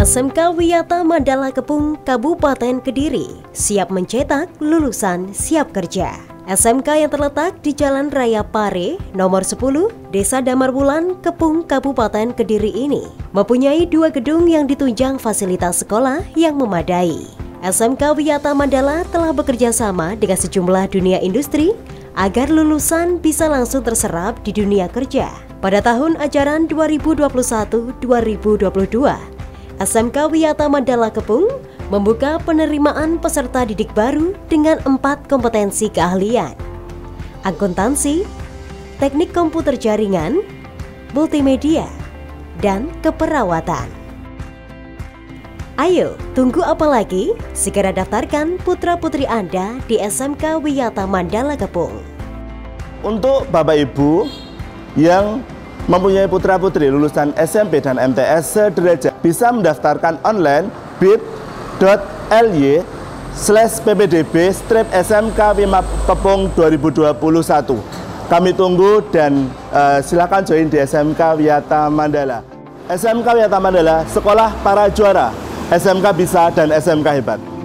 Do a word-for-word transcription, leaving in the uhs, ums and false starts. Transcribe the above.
S M K Wiyata Mandala Kepung, Kabupaten Kediri, siap mencetak lulusan siap kerja. S M K yang terletak di Jalan Raya Pare, nomor sepuluh, Desa Damarwulan, Kepung, Kabupaten Kediri ini mempunyai dua gedung yang ditunjang fasilitas sekolah yang memadai. S M K Wiyata Mandala telah bekerja sama dengan sejumlah dunia industri agar lulusan bisa langsung terserap di dunia kerja. Pada tahun ajaran dua ribu dua puluh satu dua ribu dua puluh dua, S M K Wiyata Mandala Kepung membuka penerimaan peserta didik baru dengan empat kompetensi keahlian: akuntansi, teknik komputer jaringan, multimedia, dan keperawatan. Ayo, tunggu apa lagi? Segera daftarkan putra-putri Anda di S M K Wiyata Mandala Kepung. Untuk Bapak Ibu yang mempunyai putra-putri lulusan S M P dan M T S sederajat, bisa mendaftarkan online bit.ly slash ppdb strip smk Wiyata Kepung dua ribu dua puluh satu. Kami tunggu dan uh, silakan join di S M K Wiyata Mandala. S M K Wiyata Mandala, sekolah para juara. S M K bisa dan S M K hebat.